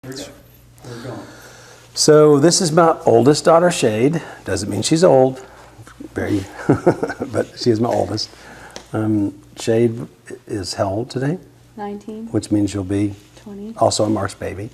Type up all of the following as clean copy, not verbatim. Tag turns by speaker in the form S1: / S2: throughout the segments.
S1: We're going.
S2: So this is my oldest daughter, Shade. Doesn't mean she's old, but she is my oldest. Shade is how old today?
S3: 19.
S2: Which means you'll be
S3: 20.
S2: Also a March baby.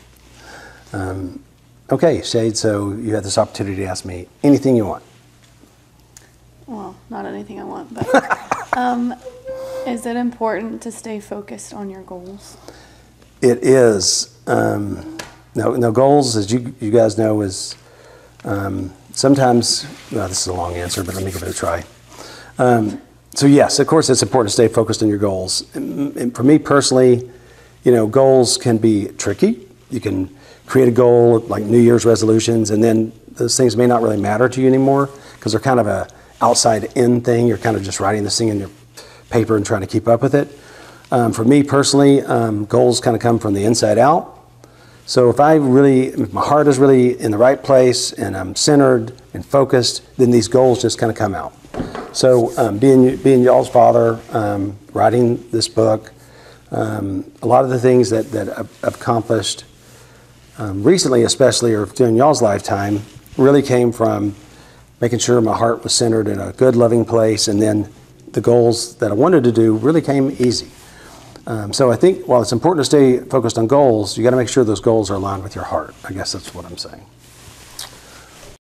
S2: Okay, Shade, so you have this opportunity to ask me anything you want.
S3: Well, not anything I want, but is it important to stay focused on your goals?
S2: It is. Now goals, as you guys know, is sometimes, well, this is a long answer, but let me give it a try. So yes, of course, it's important to stay focused on your goals. And for me personally, goals can be tricky. You can create a goal like New Year's resolutions, and then those things may not really matter to you anymore because they're kind of a outside-in thing. You're kind of just writing this thing in your paper and trying to keep up with it. For me personally, goals kind of come from the inside out. So if my heart is really in the right place and I'm centered and focused, then these goals just kind of come out. So being y'all's father, writing this book, a lot of the things that I've accomplished recently, especially, or during y'all's lifetime, really came from making sure my heart was centered in a good, loving place, and then the goals that I wanted to do really came easy. So I think while it's important to stay focused on goals, you got to make sure those goals are aligned with your heart. I guess that's what I'm saying.